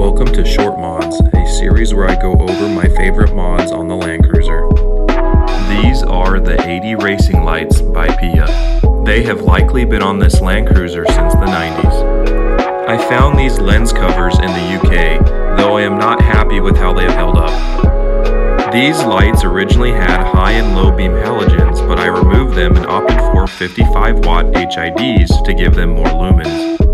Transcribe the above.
Welcome to Short Mods, a series where I go over my favorite mods on the Land Cruiser. These are the 80 Racing Lights by PIAA. They have likely been on this Land Cruiser since the 90s. I found these lens covers in the UK, though I am not happy with how they have held up. These lights originally had high and low beam halogens, but I removed them and opted for 55 watt HIDs to give them more lumens.